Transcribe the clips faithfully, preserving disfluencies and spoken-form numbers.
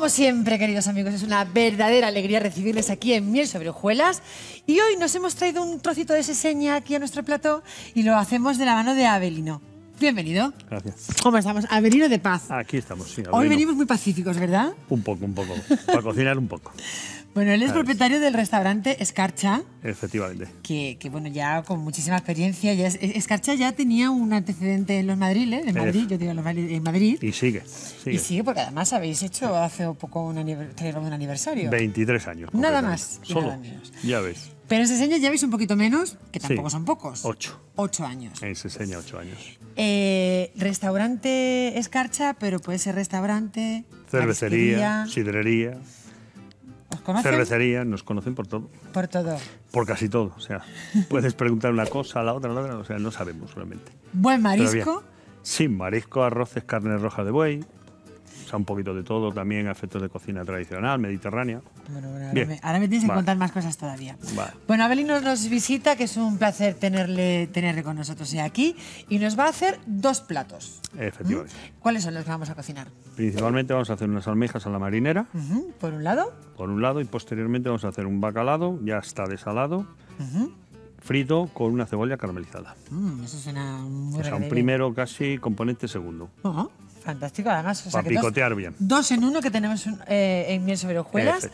Como siempre, queridos amigos, es una verdadera alegría recibirles aquí en Miel sobre Hojuelas. Y hoy nos hemos traído un trocito de seseña aquí a nuestro plató y lo hacemos de la mano de Avelino. Bienvenido. Gracias. ¿Cómo estamos? Avelino de Paz. Aquí estamos, sí. Hoy venimos muy pacíficos, ¿verdad? Un poco, un poco. Para cocinar un poco. Bueno, él es propietario del restaurante Escarcha. Efectivamente. Que, que, bueno, ya con muchísima experiencia. Ya es, Escarcha ya tenía un antecedente en los Madriles, en Madrid, eh, yo digo en Madrid. Y sigue, sigue. Y sigue, porque además habéis hecho hace poco un, aniversario, un aniversario. veintitrés años. Nada más y Solo, nada menos. Ya ves. Pero en Seseña lleváis un poquito menos, que tampoco sí. son pocos. Ocho. Ocho años. En Seseña, ocho años. Eh, restaurante Escarcha, pero puede ser restaurante, cervecería, sidrería. ¿Os conocen? Cervecería, nos conocen por todo. Por todo. Por casi todo. O sea, puedes preguntar una cosa, la otra, la otra. O sea, no sabemos realmente. ¿Buen marisco? Sí, marisco, arroces, carne roja de buey. O sea, un poquito de todo, también a efectos de cocina tradicional, mediterránea. Bueno, bueno, ahora, me, ahora me tienes que vale. contar más cosas todavía. Vale. Bueno, Avelino nos visita, que es un placer tenerle, tenerle con nosotros aquí, y nos va a hacer dos platos. Efectivamente. ¿Mm? ¿Cuáles son los que vamos a cocinar? Principalmente vamos a hacer unas almejas a la marinera. Uh-huh. Por un lado. Por un lado, y posteriormente vamos a hacer un bacalao, ya está desalado, uh-huh. frito con una cebolla caramelizada. Mm, eso suena muy O sea, un primero casi componente segundo. Uh-huh. Fantástico, además. O sea, para picotear dos, bien. Dos en uno que tenemos un, eh, en Miel sobre Hojuelas.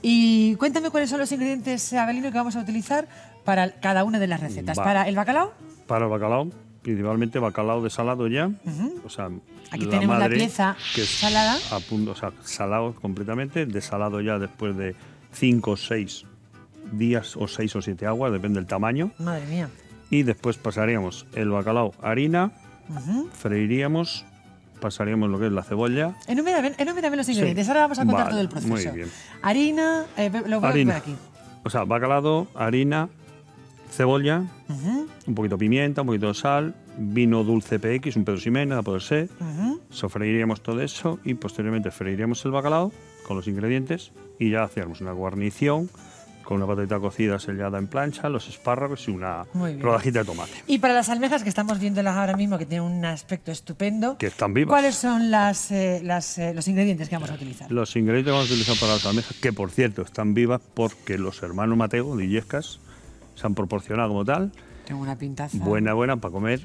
Y cuéntame cuáles son los ingredientes, Avelino, que vamos a utilizar para cada una de las recetas. Va. ¿Para el bacalao? Para el bacalao, principalmente bacalao desalado ya. Uh-huh. O sea, aquí la tenemos madre, la pieza que es salada. A punto, o sea, salado completamente, desalado ya después de cinco o seis días o seis o siete aguas, depende del tamaño. Madre mía. Y después pasaríamos el bacalao a harina, uh-huh. freiríamos, pasaríamos lo que es la cebolla. Enumérame, enumérame los ingredientes, sí. Ahora vamos a contar vale, todo el proceso. Muy bien. Harina, eh, lo voy harina. a poner aquí. O sea, bacalao, harina, cebolla, uh-huh. un poquito de pimienta, un poquito de sal, vino dulce P X, un Pedro Ximénez, a poder ser. Uh-huh. Sofreiríamos todo eso y posteriormente freiríamos el bacalao con los ingredientes y ya hacíamos una guarnición con una patata cocida sellada en plancha, los espárragos y una rodajita de tomate. Y para las almejas, que estamos viéndolas ahora mismo, que tienen un aspecto estupendo, que están vivas. ¿Cuáles son las, eh, las, eh, los ingredientes que vamos a utilizar? Los ingredientes que vamos a utilizar para las almejas, que por cierto están vivas porque los hermanos Mateo de Illescas se han proporcionado como tal. Tengo una pintaza. Buena, buena para comer.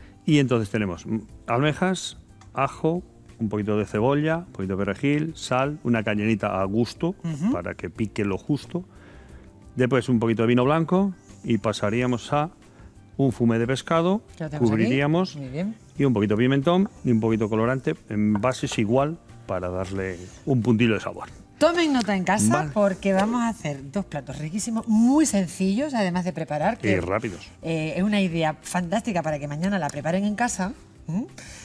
Y entonces tenemos almejas, ajo, un poquito de cebolla, un poquito de perejil, sal, una cañonita a gusto, uh-huh. para que pique lo justo. Después un poquito de vino blanco y pasaríamos a un fumé de pescado, cubriríamos y un poquito de pimentón y un poquito de colorante en bases igual para darle un puntillo de sabor. Tomen nota en casa, vale. porque vamos a hacer dos platos riquísimos, muy sencillos, además de preparar. Que, y rápidos. Eh, es una idea fantástica para que mañana la preparen en casa. ¿Mm?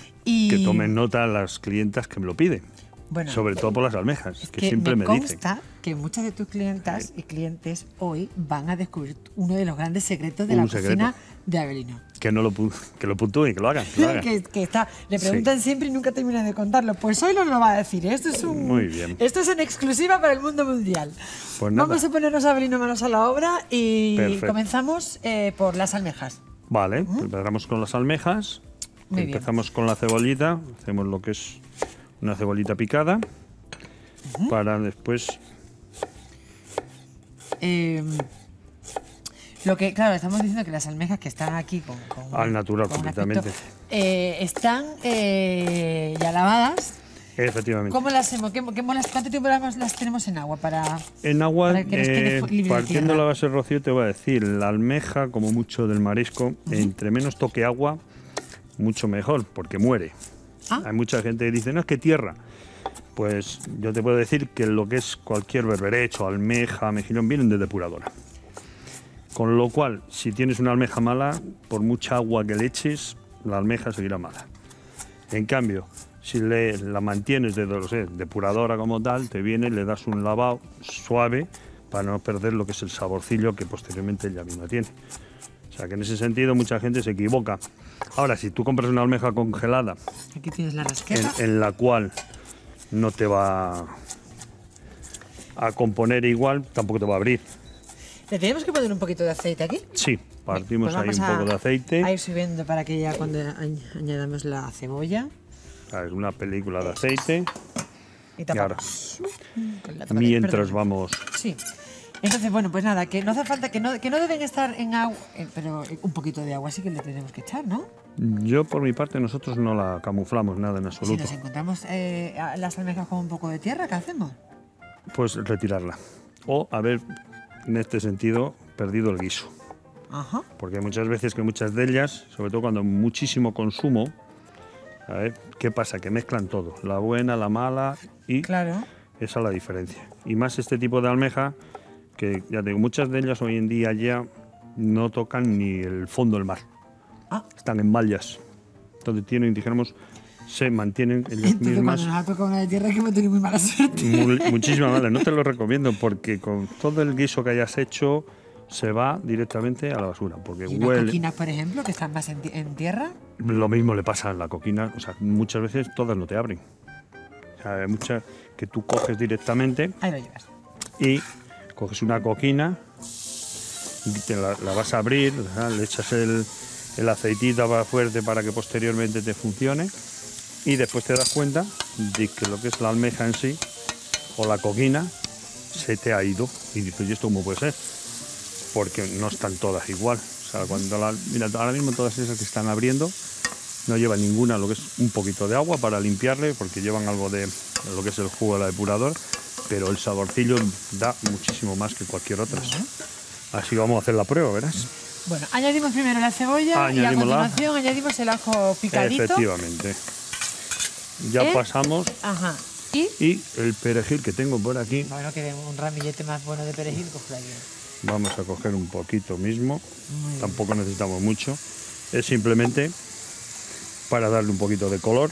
Y que tomen nota las clientas que me lo piden. Bueno, sobre todo por las almejas, es que, que siempre me, me dicen. Me consta que muchas de tus clientas sí. y clientes hoy van a descubrir uno de los grandes secretos de Un la secreto. cocina de Avelino. Que no lo, que lo puntúen, que lo hagan. Que, lo hagan. que, que está, le preguntan sí. siempre y nunca terminan de contarlo. Pues hoy nos lo va a decir. Esto es un, Muy bien. Esto es en exclusiva para el mundo mundial. Pues nada. Vamos a ponernos a Avelino manos a la obra y Perfecto. comenzamos eh, por las almejas. Vale, ¿Mm? empezamos con las almejas. Muy empezamos bien. con la cebollita. Hacemos lo que es una cebollita picada. Uh-huh. Para después eh, lo que claro estamos diciendo que las almejas que están aquí con, con al natural con completamente aspecto, eh, están eh, ya lavadas. Efectivamente. ¿Cómo las hacemos? ¿Qué, qué, ¿Cuánto tiempo las, las tenemos en agua para en agua para que eh, partiendo la base, Rocío, te voy a decir, la almeja como mucho del marisco, uh-huh. entre menos toque agua mucho mejor porque muere. ¿Ah? Hay mucha gente que dice no es que tierra. Pues yo te puedo decir que lo que es cualquier berberecho, almeja, mejillón, vienen de depuradora. Con lo cual, si tienes una almeja mala, por mucha agua que le eches, la almeja seguirá mala. En cambio, si le, la mantienes de no sé, depuradora como tal, te viene, le das un lavado suave para no perder lo que es el saborcillo que posteriormente ella misma tiene. O sea que en ese sentido mucha gente se equivoca. Ahora, si tú compras una almeja congelada, aquí tienes la rasqueta, en, en la cual no te va a componer igual, tampoco te va a abrir. ¿Le tenemos que poner un poquito de aceite aquí? Sí, partimos pues ahí un a, poco de aceite. A ir subiendo para que ya cuando añadamos la cebolla. Es una película de aceite. Y tapamos. Con la tapa de- Mientras perdón. vamos... Sí. Entonces, bueno, pues nada, que no hace falta, que no, que no deben estar en agua, eh, pero un poquito de agua sí que le tenemos que echar, ¿no? Yo, por mi parte, nosotros no la camuflamos nada en Si absoluto. nos encontramos eh, a- las almejas con un poco de tierra, ¿qué hacemos? Pues retirarla. O haber, en este sentido, perdido el guiso. Ajá. Porque hay muchas veces que muchas de ellas, sobre todo cuando hay muchísimo consumo, a ver, ¿qué pasa? Que mezclan todo, la buena, la mala, y Claro. esa es la diferencia. Y más este tipo de almeja, que ya te digo, muchas de ellas hoy en día ya no tocan ni el fondo del mar. Ah. Están en mallas. Entonces tienen, dijéramos, se mantienen ellas Entonces, mismas. cuando nos ha tocado una de tierra, es que hemos tenido muy mala suerte. Mu- Muchísimas malas. No te lo recomiendo porque con todo el guiso que hayas hecho se va directamente a la basura. Porque Y unas huele. coquinas, por ejemplo, que están más en, ti- en tierra. Lo mismo le pasa a la coquina. O sea, muchas veces todas no te abren. O sea, hay muchas que tú coges directamente Ahí lo llevas. y coges una coquina, y te la, la vas a abrir, o sea, le echas el, el aceitito para fuerte para que posteriormente te funcione y después te das cuenta de que lo que es la almeja en sí o la coquina se te ha ido y dices, ¿y esto cómo puede ser? Porque no están todas igual. O sea, cuando la, mira, ahora mismo todas esas que están abriendo no llevan ninguna lo que es un poquito de agua para limpiarle porque llevan algo de lo que es el jugo del depurador, pero el saborcillo da muchísimo más que cualquier otra. Así vamos a hacer la prueba, verás. Bueno, añadimos primero la cebolla Añadimos y a la- continuación añadimos el ajo picadito. Efectivamente. Ya ¿Eh? pasamos Ajá. Y, y el perejil que tengo por aquí, bueno, que un ramillete más bueno de perejil, cojo aquí. vamos a coger un poquito mismo. Muy bien. Tampoco necesitamos mucho. Es simplemente para darle un poquito de color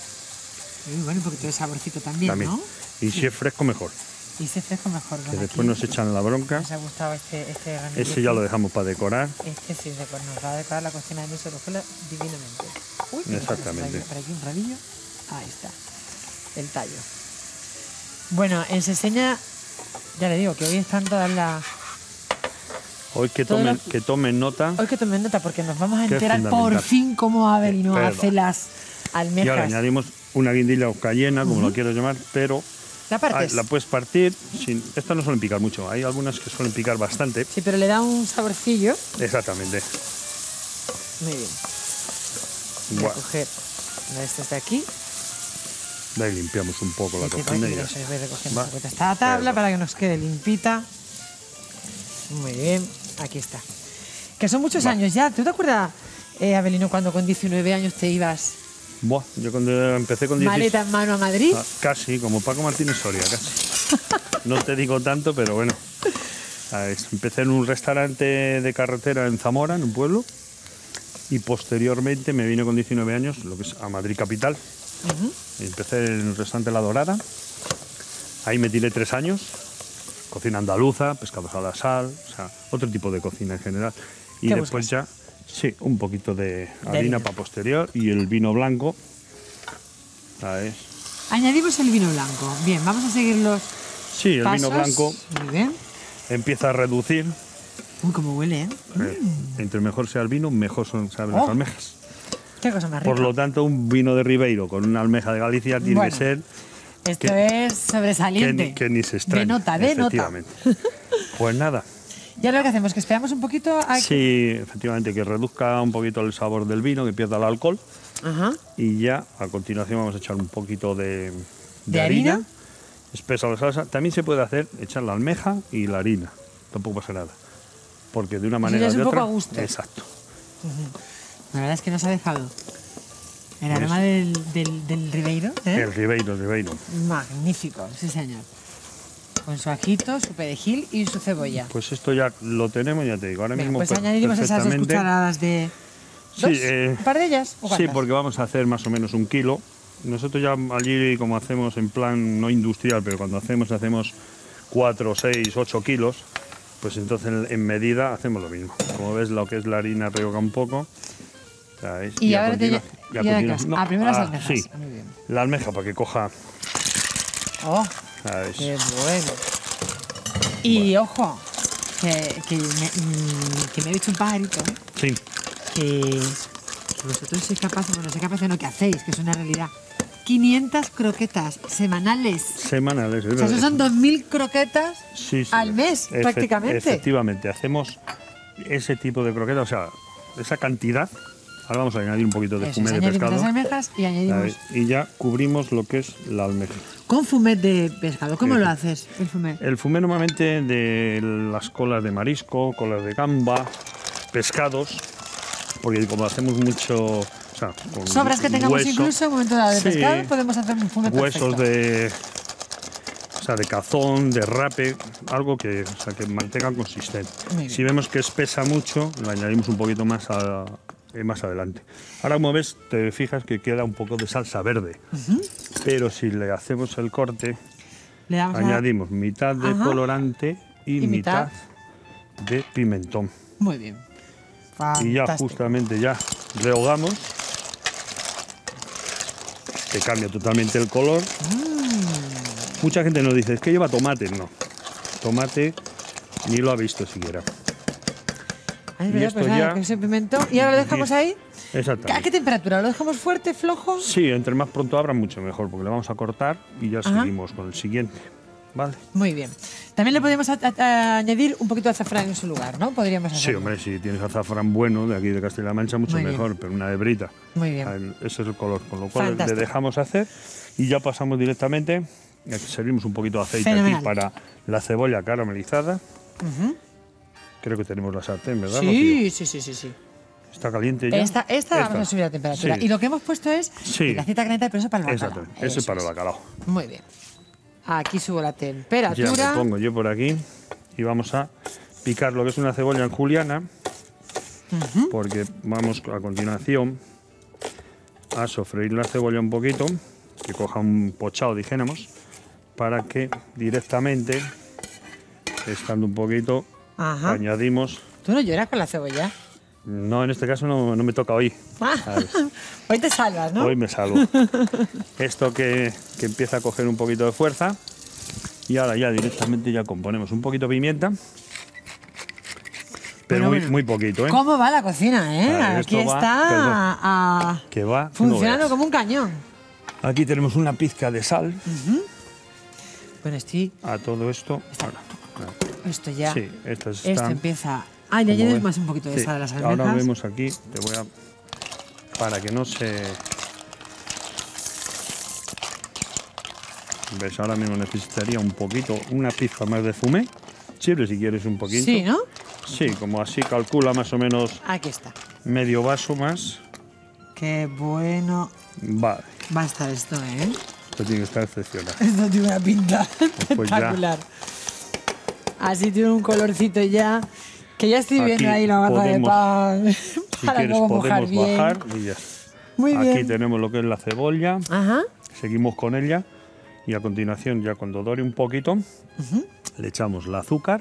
Y bueno, un poquito de saborcito también, también. ¿no? Y si es fresco, mejor. Y se fresco mejor. Que ven después aquí. nos echan la bronca. Nos ha gustado este, este ramillete. Ese ya lo dejamos para decorar. Este sí, de- nos va a decorar la cocina de mi sobrejela divinamente. Uy, mira, Exactamente. Por aquí un rabillo. Ahí está. El tallo. Bueno, en Seseña, ya le digo que hoy están todas las... Hoy que Todo tomen, lo- que tomen nota. Hoy que tomen nota porque nos vamos a Que es enterar por fundamental. fin cómo Avelino Perdón. hace las Y ahora almejas. añadimos una guindilla o cayena, como lo quieras llamar, pero ¿La partes? ah, la puedes partir. Sin, estas no suelen picar mucho. Hay algunas que suelen picar bastante. Sí, pero le da un saborcillo. Exactamente. Muy bien. Voy a Bueno, coger una de estas de aquí. de ahí limpiamos un poco la Y que cocina y voy, ya. eso, voy recogiendo Va. un poquito esta tabla Perdón. para que nos quede limpita. Muy bien, aquí está. Que son muchos Va. años ya. ¿Tú te acuerdas, eh, Avelino, cuando con diecinueve años te ibas Buah, yo cuando empecé con dieciséis... maleta en mano a Madrid? Ah, casi, como Paco Martínez Soria, casi. No te digo tanto, pero bueno. ¿Sabes? Empecé en un restaurante de carretera en Zamora, en un pueblo, y posteriormente me vine con diecinueve años, lo que es a Madrid capital. Ujú. Empecé en el restaurante La Dorada. Ahí me tiré tres años. Cocina andaluza, pescados a la sal, o sea, otro tipo de cocina en general. Y ¿Qué después ya, sí, un poquito de harina harina. para posterior y el vino blanco. ¿Sabes? Añadimos el vino blanco. Bien, vamos a seguir los Sí, el pasos. vino blanco Muy bien. empieza a reducir. Uy, cómo huele, ¿eh? Eh, Entre mejor sea el vino, mejor son saben Oh. las almejas. Qué cosa más rica. Por lo tanto, un vino de Ribeiro con una almeja de Galicia tiene Bueno, que ser Esto que- es que, sobresaliente. ni- que ni se extraña. De nota, de nota. efectivamente. Pues nada. Y ahora lo que hacemos es que esperamos un poquito a que... Sí, efectivamente, que reduzca un poquito el sabor del vino, que pierda el alcohol. Ajá. Y ya a continuación vamos a echar un poquito de, de ¿De harina? Espesa la salsa. También se puede hacer echar la almeja y la harina. Tampoco pasa nada. Porque de una manera ya es o de un poco otra. a gusto. Exacto. La verdad es que nos ha dejado el aroma del, del, del Ribeiro, ¿eh? El Ribeiro, el Ribeiro. Magnífico, sí señor. Con su ajito, su perejil y su cebolla. Pues esto ya lo tenemos, ya te digo. Ahora Venga, mismo pues per- añadimos esas dos perfectamente. cucharadas de... Sí, ¿Dos? eh, ¿Un par de ellas? ¿O Sí, cuántas? porque vamos a hacer más o menos un kilo. Nosotros ya allí, como hacemos en plan no industrial, pero cuando hacemos, hacemos cuatro, seis, ocho kilos, pues entonces en, en medida hacemos lo mismo. Como ves, lo que es la harina rehoga un poco. ¿Sabes? Y a ahora te... continua- y a ahora continua- qué? no, Ah, primero las ah, almejas. Sí, Ah, muy bien. la almeja para que coja. Oh, ¿Sabes? qué bueno. Y ojo, que, que, me, mm, que me ha dicho un pajarito, ¿eh? Sí, que, que vosotros sois capaces, bueno, sois capaces de lo que hacéis, que es una realidad, quinientas croquetas semanales. Semanales. O sea, eso son dos mil croquetas sí, sí, al mes, Efe prácticamente. Efectivamente, hacemos ese tipo de croquetas, o sea, esa cantidad. Ahora vamos a añadir un poquito de Eso, fumet de añadimos pescado. las almejas y añadimos... Ver, y ya cubrimos lo que es la almeja. Con fumet de pescado. ¿Cómo Eso. lo haces, el fumet? El fumet normalmente de las colas de marisco, colas de gamba, pescados, porque como hacemos mucho... O sea, con Sobras que tengamos hueso, incluso en un momento dado de sí, pescado, podemos hacer un fumet huesos perfecto. de... O sea, de cazón, de rape, algo que, o sea, que mantenga consistente. Muy bien. Si vemos que espesa mucho, le añadimos un poquito más a, eh, más adelante. Ahora, como ves, te fijas que queda un poco de salsa verde. Uh-huh. Pero si le hacemos el corte, Le damos añadimos a... mitad de Ajá. colorante y, y mitad, mitad de pimentón. Muy bien. Fantástico. Y ya justamente ya rehogamos, que cambia totalmente el color. Mm. Mucha gente nos dice, es que lleva tomate. No, tomate ni lo ha visto siquiera. Ay, y verdad, esto pues nada, ya... que ese pimento. ¿Y ahora lo dejamos ahí? Exactamente. ¿A qué temperatura? ¿Lo dejamos fuerte, flojo? Sí, entre más pronto abra, mucho mejor, porque le vamos a cortar y ya Ajá. seguimos con el siguiente. Vale. Muy bien. También le podemos a, a, a añadir un poquito de azafrán en su lugar, ¿no? Podríamos hacerlo. Sí, hombre, si tienes azafrán bueno de aquí de Castilla-La Mancha, mucho Muy mejor, bien. pero una hebrita. Muy bien. Ese es el color, con lo cual Fantástico. le dejamos hacer y ya pasamos directamente. Servimos un poquito de aceite Fenomenal. aquí para la cebolla caramelizada. Uh-huh. Creo que tenemos la sartén, ¿verdad? Sí, Rocío? sí, sí, sí, sí. ¿Está caliente ya? Esta, esta, esta. Vamos a subir la temperatura. Sí. Y lo que hemos puesto es Sí. la cita caliente, pero eso para el bacalao. Exactamente, ese Eso es para el es. bacalao. Muy bien. Aquí subo la Ya temperatura. me pongo yo por aquí y vamos a picar lo que es una cebolla en juliana, Uh-huh. porque vamos a continuación a sofreír la cebolla un poquito, que coja un pochado, dijéramos, para que directamente, estando un poquito, Ajá. añadimos... ¿Tú no lloras con la cebolla? No, en este caso no, no me toca hoy. Ah, hoy te salvas, ¿no? Hoy me salvo. Esto que, que empieza a coger un poquito de fuerza y ahora ya directamente ya componemos un poquito de pimienta, pero Bueno, muy, bueno. muy poquito, ¿eh? ¿Cómo va la cocina, eh? Vale, Aquí esto va, está perdón. ah, Que va, funcionando no veas. como un cañón. Aquí tenemos una pizca de sal Bueno, estoy... a todo esto. Ahora, Esto ya... sí, esto está. Esto empieza... Ah, ya como añades ves. más un poquito de Sí, sal a las almejas. ahora vemos aquí, te voy a... Para que no se... ¿Ves? Ahora mismo necesitaría un poquito, una pizca más de fumé. Sirve si quieres un poquito. Sí, ¿no? Sí, como así calcula más o menos Aquí está. medio vaso más. Qué bueno Vale, va a estar esto, ¿eh? esto tiene que estar excepcional. Esto tiene una pinta Pues ya. espectacular. Así tiene un colorcito ya. Que ya estoy viendo Aquí ahí la barra de podemos, pan. Si para quieres luego mojar podemos bien. bajar y ya. Muy Aquí bien. tenemos lo que es la cebolla. Ajá. Seguimos con ella y a continuación, ya cuando dore un poquito, le echamos el azúcar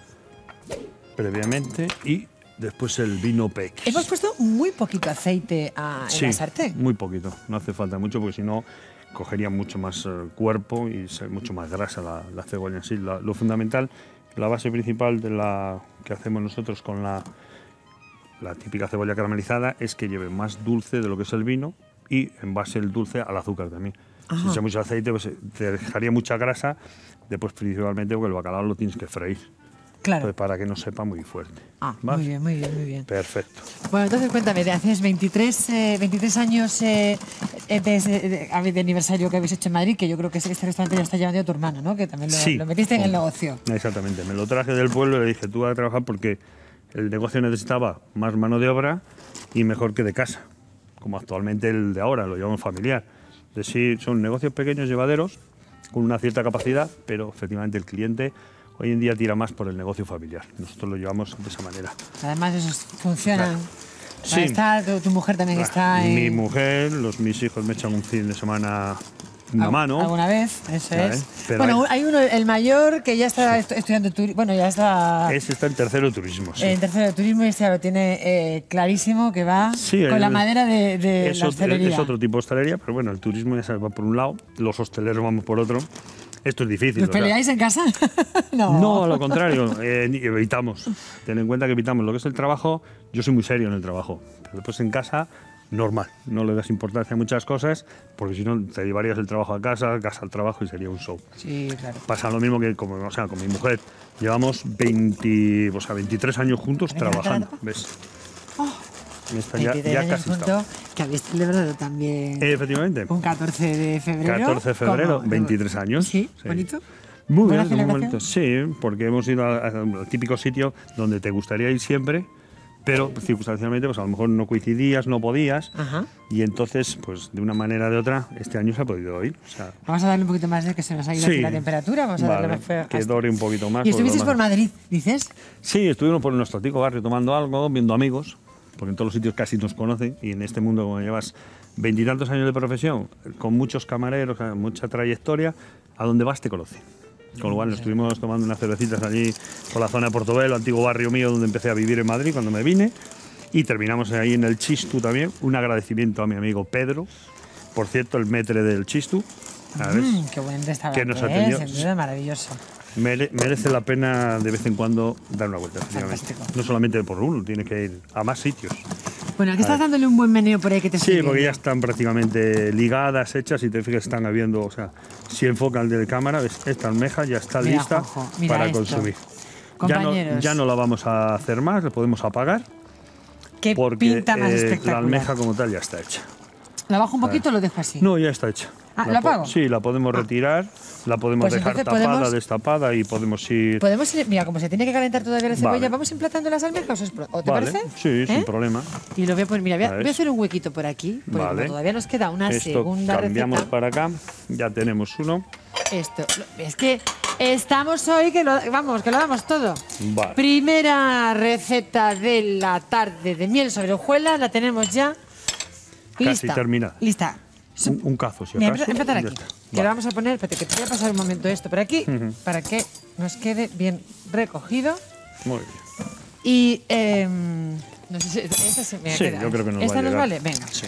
previamente y después el vino Pex. Hemos puesto muy poquito aceite a, en Sí, la sartén. muy poquito. No hace falta mucho porque si no cogería mucho más eh, cuerpo y ser mucho más grasa la, la cebolla en sí. La- lo fundamental, la base principal de la que hacemos nosotros con la, la típica cebolla caramelizada es que lleve más dulce de lo que es el vino y en base el dulce al azúcar también. Si echa mucho aceite, pues eh, te dejaría mucha grasa, después principalmente porque el bacalao lo tienes que freír. Claro. Entonces, para que no sepa muy fuerte. Ah, ¿Vale? muy bien, muy bien, muy bien. Perfecto. Bueno, entonces cuéntame, de haces veintitrés, eh, veintitrés años eh, eh, de, de- de aniversario que habéis hecho en Madrid, que yo creo que este restaurante ya está llevando a tu hermano, ¿no? Que también lo, Sí. lo metiste en el negocio. Exactamente, me lo traje del pueblo y le dije, tú vas a trabajar porque el negocio necesitaba más mano de obra y mejor que de casa, como actualmente el de ahora, lo llamamos familiar. Es decir, son negocios pequeños, llevaderos, con una cierta capacidad, pero efectivamente el cliente hoy en día tira más por el negocio familiar. Nosotros lo llevamos de esa manera. Además, esos funcionan. Sí. Ahí está, tu, tu mujer también está Mi en... mujer, los, mis hijos me echan un fin de semana una Al- mano. Alguna vez, eso Ya, es. ¿eh? Pero Bueno, hay- hay uno, el mayor, que ya está estu- estudiando turismo. Bueno, ya está Ese está en tercero de turismo. Sí. en tercero de turismo y este ya lo tiene eh, clarísimo que va Sí, con el- la madera de, de es, la ot- hostelería. es otro tipo de hostelería, pero bueno, el turismo ya sabes, va por un lado, los hosteleros vamos por otro. Esto es difícil. ¿Os o sea. peleáis en casa? no. No, a lo contrario, eh, ni- evitamos. Ten en cuenta que evitamos lo que es el trabajo. Yo soy muy serio en el trabajo, pero después en casa normal. No le das importancia a muchas cosas, porque si no te llevarías el trabajo a casa, casa al trabajo y sería un show. Sí, claro. Pasa lo mismo que como, o sea, con mi mujer. Llevamos veinte, o sea, veintitrés años juntos Venga, trabajando. trata. ¿Ves? Oh, Esta ya, veintitrés ya años casi juntos, está. que habéis celebrado también Eh, efectivamente. un catorce de febrero. catorce de febrero, ¿Cómo? veintitrés años. Sí, bonito. Muy ¿Buena bien, muy celebración? bonito. Sí, porque hemos ido a- a- al típico sitio donde te gustaría ir siempre, pero circunstancialmente, pues a lo mejor no coincidías, no podías, Ajá. y entonces, pues de una manera o de otra, este año se ha podido ir. O sea, Vamos a darle un poquito más de que se nos ha ido Sí. aquí la temperatura. Vamos a darle vale, más feo. que dore un poquito más. Y porque estuvisteis lo por demás- Madrid, dices. Sí, estuvimos por nuestro antiguo barrio tomando algo, viendo amigos, porque en todos los sitios casi nos conocen, y en este mundo, como llevas veintitantos años de profesión, con muchos camareros, con mucha trayectoria, a donde vas te conocen. Con lo cual nos estuvimos tomando unas cervecitas allí por la zona de Portobelo, antiguo barrio mío donde empecé a vivir en Madrid cuando me vine, y terminamos ahí en el Chistu también. Un agradecimiento a mi amigo Pedro, por cierto, el metre del Chistu. ¿Sabes? Mm, qué buen restaurante. Que nos ¿eh? atendió. Sin duda, maravilloso. Mere- merece la pena de vez en cuando dar una vuelta, efectivamente. Fantástico. No solamente por uno, tiene que ir a más sitios. Bueno, aquí estás dándole un buen meneo por ahí que te estoy Sí, porque ya viendo. están prácticamente ligadas, hechas, y te fijas, están habiendo, o sea, si enfoca el de cámara, ves, esta almeja ya está Mira, lista Juanjo, mira para esto. consumir. Ya no, Compañeros. ya no la vamos a hacer más, la podemos apagar, Qué porque pinta más eh, espectacular. la almeja como tal ya está hecha. ¿La bajo un poquito o lo dejo así? No, ya está hecha. Ah, La ¿la po- apago? Sí, la podemos retirar, la podemos Pues dejar entonces tapada, podemos- destapada, y podemos ir... Podemos ir, mira, como se tiene que calentar todavía la cebolla, Vale. vamos emplatando las almejas, ¿os pro- ¿o te Vale, parece? sí, ¿Eh? sin problema. Y lo voy a poner, mira, voy a, A ver. voy a hacer un huequito por aquí, porque Vale. como todavía nos queda una Esto segunda cambiamos receta. para acá, ya tenemos uno. Esto, lo- es que estamos hoy que lo, vamos, que lo damos todo. Vale. Primera receta de la tarde de miel sobre hojuelas, la tenemos ya Casi lista. terminada. Lista. Un, un cazo, si Mira, acaso. empe- empezar y aquí. ya está. Que Vale. lo vamos a poner, espérate, que te voy a pasar un momento esto por aquí, para que nos quede bien recogido. Muy bien. Y em, no sé si esta se me Sí, queda. yo creo que nos va ¿Esta a nos llegar. vale? Venga. Sí.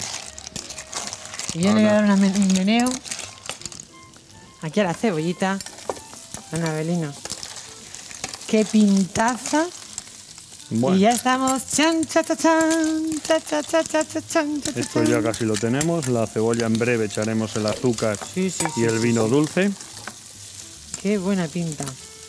Y yo le voy a Ahora. dar una men- un meneo aquí a la cebollita. Ana Abelino. Qué pintaza. Bueno, Y ya estamos. Chan, cha, cha, chan, cha, cha, cha, cha, cha, chan, cha, cha, esto ya chan. casi lo tenemos. La cebolla en breve echaremos el azúcar Sí, sí, sí, y el sí, vino sí. dulce. Qué buena pinta.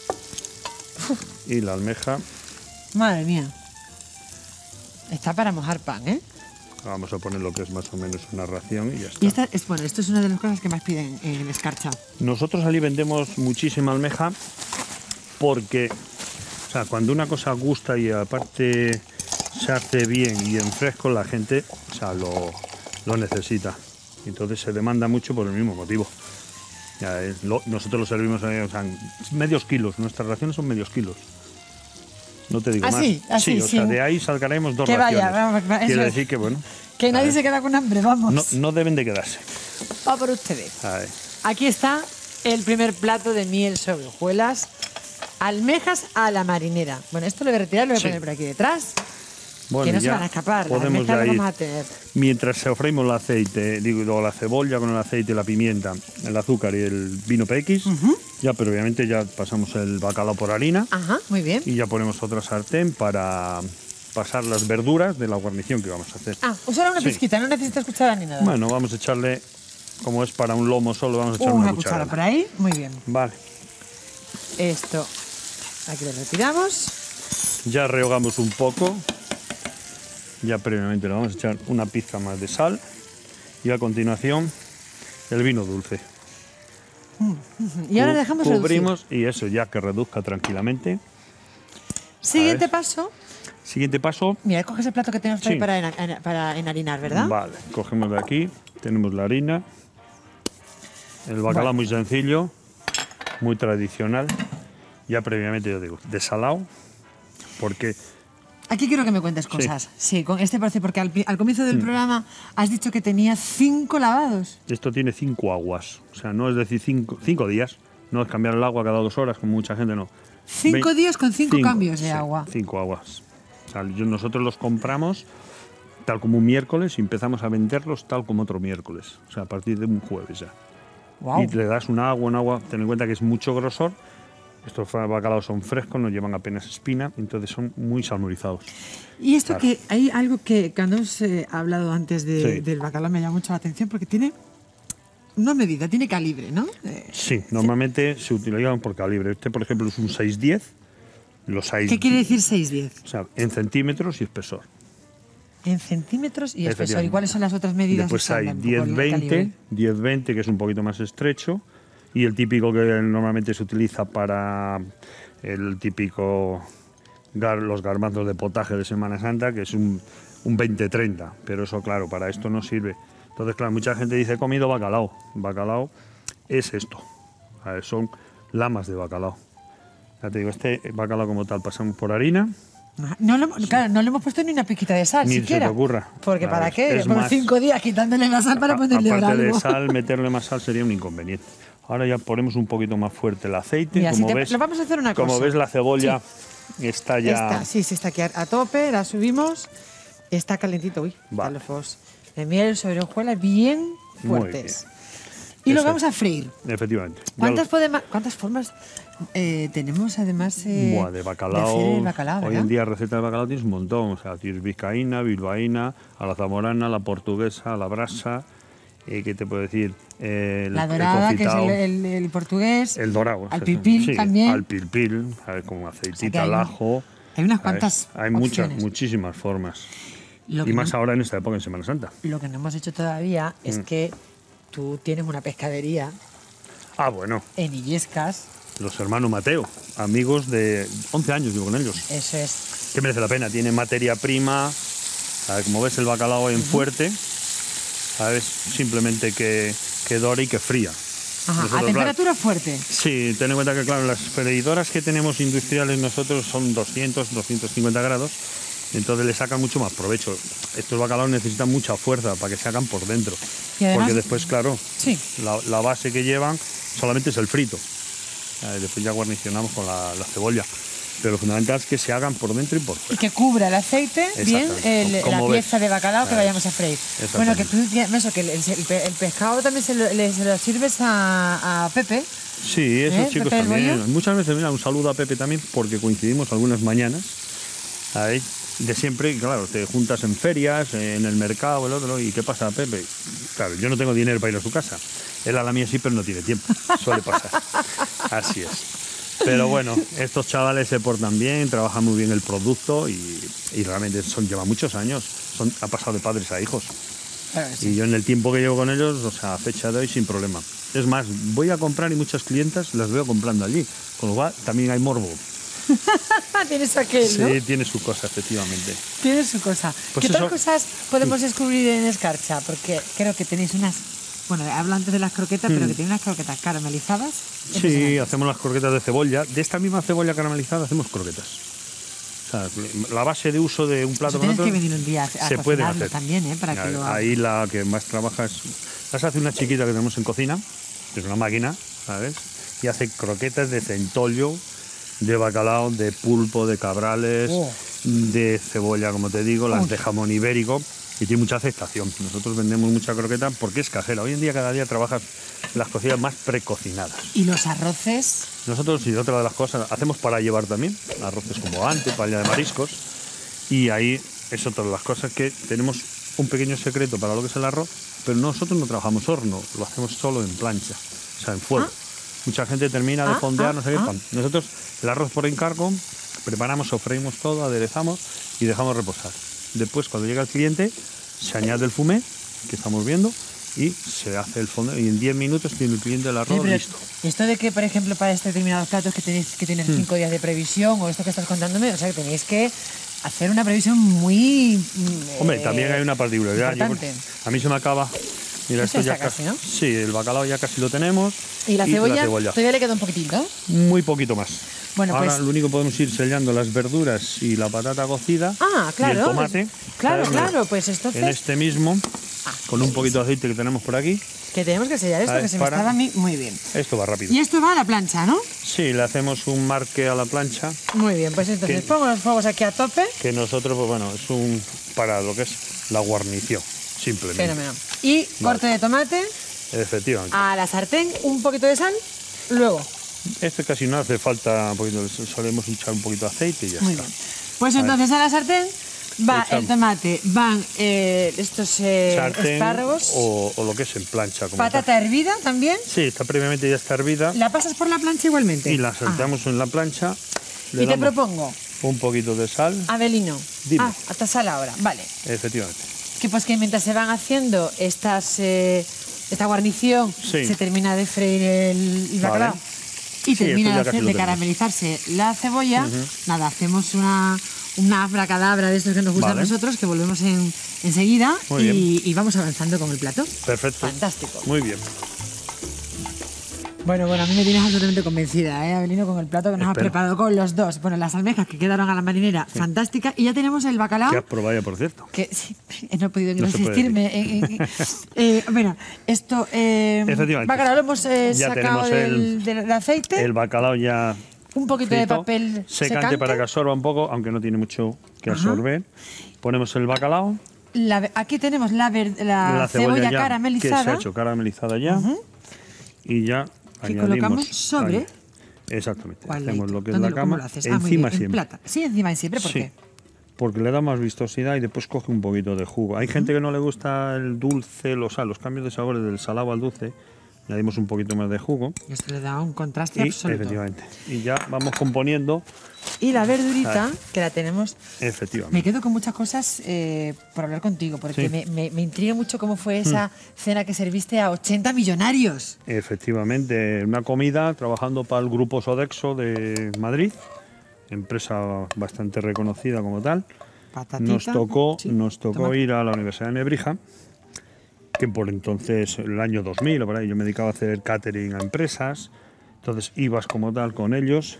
Y la almeja. Madre mía. Está para mojar pan, ¿eh? Vamos a poner lo que es más o menos una ración y ya está. Y esta es, bueno, esto es una de las cosas que más piden en escarcha. Nosotros allí vendemos muchísima almeja porque, o sea, cuando una cosa gusta y aparte se hace bien y en fresco, la gente, o sea, lo, lo necesita. Entonces se demanda mucho por el mismo motivo. Ya es lo- nosotros lo servimos, eh, o sea, medios kilos. Nuestras raciones son medios kilos. No te digo Así, más. así, sí, o sea, sin- de ahí sacaremos dos Que vaya, raciones. vamos, va- eso Quiere es. decir que, bueno, Que a nadie ver, se queda con hambre, vamos. no, no deben de quedarse. Va por ustedes. A ver. Aquí está el primer plato de miel sobre hojuelas. Almejas a la marinera. Bueno, esto lo voy a retirar, lo voy a Sí. poner por aquí detrás. Bueno, que no se ya van a escapar. Las podemos almejas ya las ir. vamos a tener. Mientras se ofreímos el aceite, digo, luego la cebolla con el aceite, la pimienta, el azúcar y el vino P X, ya previamente ya pasamos el bacalao por harina Ajá, muy bien. y ya ponemos otra sartén para pasar las verduras de la guarnición que vamos a hacer. Ah, usar una Sí. pizquita, no necesitas cuchara ni nada. Bueno, vamos a echarle, como es para un lomo solo, vamos a echar una, una, cuchara cucharada. por ahí, muy bien. Vale, Esto, aquí lo retiramos. ya rehogamos un poco, ya previamente le vamos a echar una pizca más de sal y a continuación el vino dulce. Y ahora Cu- dejamos reducir. Cubrimos y eso ya que reduzca tranquilamente. Siguiente ver. paso. Siguiente paso. Mira, coges el plato que tenemos por ahí Sí. para, ena- para enharinar, ¿verdad? Vale, cogemos de aquí, tenemos la harina, el bacalao Vale. muy sencillo, muy tradicional, ya previamente yo digo, desalado, porque Aquí quiero que me cuentes cosas. Sí, con este proceso, porque al, pi- al comienzo del programa has dicho que tenía cinco lavados. esto tiene cinco aguas, o sea, no es decir cinco, cinco días, no es cambiar el agua cada dos horas, como mucha gente no. Cinco Vein- días con cinco cambios de sí, agua. Cinco aguas. O sea, yo- nosotros los compramos tal como un miércoles y empezamos a venderlos tal como otro miércoles, o sea, a partir de un jueves ya. Wow. Y le das un agua, un agua, ten en cuenta que es mucho grosor, Estos bacalaos son frescos, no llevan apenas espina, entonces son muy salmonizados. Y esto Claro. que hay algo que cuando hemos eh, hablado antes de- Sí. del bacalao me llama mucho la atención porque tiene una medida, tiene calibre, ¿no? Eh, Sí, normalmente se utilizan por calibre. Este, por ejemplo, es un seis diez. Los seis, ¿Qué quiere decir seis diez? O sea, en centímetros y espesor. En centímetros y espesor. Efectivamente. ¿Y cuáles son las otras medidas? Después hay estándar? Un poco diez el veinte, calibre. diez veinte, que es un poquito más estrecho, y el típico que normalmente se utiliza para el típico gar- los garbanzos de potaje de Semana Santa, que es un, un veinte treinta, pero eso, claro, para esto no sirve. Entonces, claro, mucha gente dice, he comido bacalao. Bacalao es esto. A ver, son lamas de bacalao. Ya te digo, este bacalao como tal pasamos por harina. No, le, claro, no le hemos puesto ni una pizquita de sal Ni se siquiera. te ocurra. Porque A ¿para ver, qué? es Por más- cinco días quitándole la sal para A- ponerle ahora Aparte de algo. sal, meterle más sal sería un inconveniente. Ahora ya ponemos un poquito más fuerte el aceite. Mira, si como te- ves, lo vamos a hacer una como cosa. ves, la cebolla está ya... Está, sí, sí, está aquí a, a tope, la subimos. Está calentito, uy, Vale. están los fuegos de miel sobre hojuelas bien Muy fuertes. Y lo Eso vamos es. a freír. Efectivamente. Ya ¿Cuántas, lo- podema- ¿Cuántas formas eh, tenemos además eh, Buah, de bacalao. hacer el bacalao, Hoy ¿verdad? en día recetas de bacalao tienes un montón. O sea, tienes vizcaína, bilbaína, a la zamorana, a la portuguesa, a la brasa. Eh, ¿Qué te puedo decir? Eh, el- La el dorada, que es confitao, el, el- el portugués. el dorado. Al sí, pilpil sí, también. Al pilpil, a ver, con aceitita, hay al un- ajo. hay unas A ver, cuantas Hay muchas, opciones. muchísimas formas. Lo Y que más no- ahora en esta época en Semana Santa. Lo que no hemos hecho todavía Mm. es que tú tienes una pescadería Ah, bueno. en Illescas. Los hermanos Mateo, amigos de once años vivo con ellos. Eso es. Que merece la pena, tiene materia prima, a ver, como ves el bacalao en fuerte, ¿sabes? Simplemente que, que dore y que fría. Ajá, a Nosotros, temperatura fuerte. Sí, ten en cuenta que claro, las freidoras que tenemos industriales nosotros son doscientos, doscientos cincuenta grados, entonces le sacan mucho más provecho. Estos bacalaos necesitan mucha fuerza para que se hagan por dentro, Y además- porque después, claro, Sí. la, la base que llevan solamente es el frito. Eh, Después ya guarnicionamos con la, la cebolla. Pero lo fundamental es que se hagan por dentro y por Y fuera. que cubra el aceite bien Exactamente. el- Como la ves. pieza de bacalao que Ah, vayamos a freír. exactamente. Bueno, que tú tienes- eso, que el, el pe- el pescado también se lo, le- se lo sirves a, a Pepe. Sí, esos ¿Eh? chicos Pepe del también. Bollo. Muchas veces, mira, un saludo a Pepe también, porque coincidimos algunas mañanas. Ahí, de siempre, y claro, te juntas en ferias, en el mercado, el otro, ¿y qué pasa, Pepe? Claro, yo no tengo dinero para ir a su casa. Él a la mía sí, pero no tiene tiempo. Suele pasar. Así es. Pero bueno, estos chavales se portan bien, trabajan muy bien el producto y, y realmente son, lleva muchos años. Son, ha pasado de padres a hijos. Claro que sí. Y yo en el tiempo que llevo con ellos, o sea, a fecha de hoy, sin problema. Es más, voy a comprar y muchas clientas las veo comprando allí. Con lo cual, también hay morbo. Tienes aquel, Sí, ¿no? tiene su cosa, efectivamente. Tiene su cosa. Pues ¿Qué otras eso- cosas podemos descubrir en Escarcha? Porque creo que tenéis unas... Bueno, hablo antes de las croquetas, pero que tenéis unas croquetas caramelizadas. Sí, Impresionante. hacemos las croquetas de cebolla. De esta misma cebolla caramelizada hacemos croquetas. O sea, la base de uso de un plato Eso con tienes otro que venir un día a, a se pueden cocinarlo hacer. también, ¿eh? Para que lo haga. Ahí la que más trabaja es... Las hace una chiquita que tenemos en cocina, que es una máquina, ¿sabes? Y hace croquetas de centollo, de bacalao, de pulpo, de cabrales, Oh. de cebolla, como te digo, las Uy. de jamón ibérico. Y tiene mucha aceptación. Nosotros vendemos mucha croqueta porque es casera. Hoy en día cada día trabajas las cocinas más precocinadas. Y los arroces, Nosotros, y otra de las cosas, hacemos para llevar también, arroces como antes, paella de mariscos. Y ahí es otra de las cosas que tenemos un pequeño secreto para lo que es el arroz, pero nosotros no trabajamos horno, lo hacemos solo en plancha, o sea, en fuego. Mucha gente termina de Ah, fondear, ah, no sé qué. ah. pam. Nosotros el arroz por encargo, preparamos, sofreímos todo, aderezamos y dejamos reposar. Después, cuando llega el cliente, se añade el fumé, que estamos viendo, y se hace el fondo. Y en diez minutos tiene el cliente el arroz Sí, pero listo. esto de que, por ejemplo, para este determinados platos que tenéis que tener Hmm. cinco días de previsión, o esto que estás contándome, o sea, que tenéis que hacer una previsión muy... mm, Hombre, eh, también hay una particularidad. Yo, importante. a mí se me acaba. Mira, Esto esto ya está casi, ¿no? Sí, el bacalao ya casi lo tenemos. Y la cebolla, todavía le queda un poquitito. Muy poquito más. Bueno, Ahora pues- lo único que podemos ir sellando las verduras y la patata cocida. Ah, claro. Y el tomate. Claro, ¿sabes? claro, pues entonces... En este mismo, Ah, con un poquito de aceite que tenemos por aquí. que tenemos que sellar esto, A ver, que se para. me estaba a mí muy bien. Esto va rápido. Y esto va a la plancha, ¿no? Sí, le hacemos un marque a la plancha. Muy bien, pues entonces ¿Qué? pongo los fuegos aquí a tope. Que nosotros, pues bueno, es un para lo que es la guarnición, simplemente. Fenomenal. Y corte de tomate Efectivamente. a la sartén, un poquito de sal, luego. Este casi no hace falta, porque solemos echar un poquito de aceite y ya Muy está. bien. Pues entonces a la sartén va Echamos. el tomate, van eh, estos eh, Sartén espárragos, o, o lo que es en plancha. Como patata tal. hervida también. Sí, está previamente ya está hervida. ¿La pasas por la plancha igualmente? Y la salteamos en la plancha. Le Y te damos propongo, un poquito de sal. Abelino. Dime. Ah, hasta sal ahora, vale. Efectivamente. Que pues que mientras se van haciendo estas, eh, esta guarnición, Sí. se termina de freír el, el bacalao. Vale. Y Sí, termina esto ya de, casi hacer- lo de tenemos. caramelizarse la cebolla. Nada, hacemos una, una abracadabra de estos que nos gustan Vale. a nosotros, que volvemos en, enseguida Muy y, bien. y vamos avanzando con el plato. Perfecto. Fantástico. Muy bien. Bueno, bueno, a mí me tienes absolutamente convencida, ¿eh, Abelino, con el plato que nos has Espero. preparado con los dos. Bueno, las almejas que quedaron a la marinera, fantástica. Y ya tenemos el bacalao. Que has probado ya, por cierto. Que sí, no he podido ni No se puede resistirme. en- en- en- eh, bueno, esto. Eh, Efectivamente. bacalao lo hemos eh, Ya sacado tenemos del, el- del aceite. El bacalao ya un poquito de frito, papel secante, secante. para que absorba un poco, aunque no tiene mucho que Ajá. absorber. Ponemos el bacalao, La- aquí tenemos la, ver- la, la cebolla, cebolla, ya, que se caramelizada. ha hecho caramelizada ya. Y ya Que añadimos colocamos sobre- ahí. Exactamente. ¿Cuál Hacemos leito? lo que es ¿Dónde la lo- cómo cama lo haces? Ah, muy encima bien, en siempre. plata. Sí, encima y siempre, ¿por Sí, qué? porque le da más vistosidad y después coge un poquito de jugo. Hay gente que no le gusta el dulce, los, los cambios de sabores del salado al dulce. Añadimos un poquito más de jugo. Y esto le da un contraste Y, absoluto. efectivamente. Y ya vamos componiendo. Y la verdurita, Ahí. que la tenemos. Efectivamente. Me quedo con muchas cosas eh, por hablar contigo, porque Sí. me, me- me intriga mucho cómo fue esa cena que serviste a ochenta millonarios. Efectivamente, una comida trabajando para el grupo Sodexo de Madrid, empresa bastante reconocida como tal. Patatita. Nos tocó, Sí, nos tocó tomate. ir a la Universidad de Nebrija, que por entonces, el año dos mil o por ahí, yo me dedicaba a hacer catering a empresas, entonces ibas como tal con ellos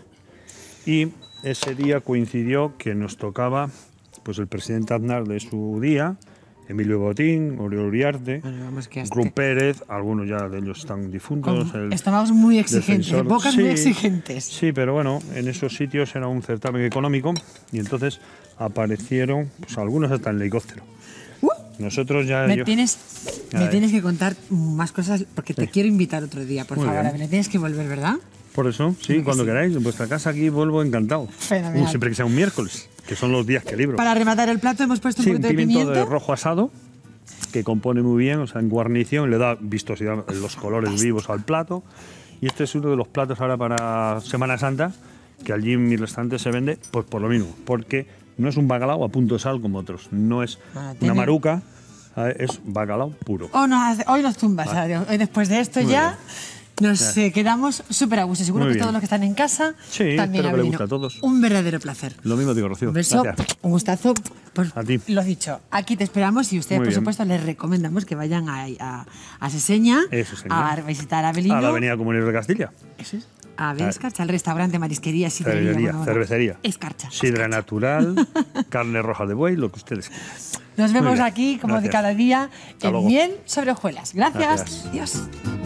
y ese día coincidió que nos tocaba pues el presidente Aznar de su día, Emilio Botín, Oriol Uriarte, Bueno, vamos que hasta- Grum Pérez, algunos ya de ellos están difuntos. con el estómagos muy exigentes, defensor. bocas Sí, muy exigentes. Sí, pero bueno, en esos sitios era un certamen económico y entonces aparecieron pues, algunos hasta en helicóptero. Uh, Nosotros ya... me yo- tienes, A me ver. tienes que contar más cosas porque te Sí. quiero invitar otro día, por Muy favor. bien. Me tienes que volver, ¿verdad? Por eso, sí, que cuando sí. queráis, en vuestra casa aquí vuelvo encantado. Fenomenal. Uh, siempre que sea un miércoles, que son los días que libro. Para rematar el plato hemos puesto Sí, un un poquito de pimiento pimiento. de rojo asado que compone muy bien, o sea, en guarnición le da vistosidad, los colores vivos al plato. Y este es uno de los platos ahora para Semana Santa, que allí en mi restaurante se vende pues por lo mismo, porque no es un bacalao a punto de sal como otros, no es Ah, una tiene- maruca, ¿sabes? Es bacalao puro. Oh, nos hace- hoy nos tumbas. ¿sabes? Hoy después de esto Muy ya nos Ya. eh, quedamos súper a gusto. Seguro Muy que bien. todos los que están en casa Sí, también espero que les Abelino. guste a todos. Un verdadero placer. Lo mismo digo, Rocío. Un beso, Gracias. un gustazo. Pues, A ti. Lo dicho, aquí te esperamos y ustedes, Muy por bien. supuesto, les recomendamos que vayan a, a, a Seseña Eso, señor. a visitar a Abelino. A la Avenida Comunidad de Castilla. Eso es. A ver, Escarcha, al restaurante, marisquería, sidrería. Cervecería, bueno, bueno. cervecería. Escarcha. Sidra Escarcha. natural, carne roja de buey, lo que ustedes quieran. Nos Muy vemos bien. aquí, como de Gracias. cada día, Hasta en luego. Miel sobre Hojuelas. Gracias. Gracias. Adiós.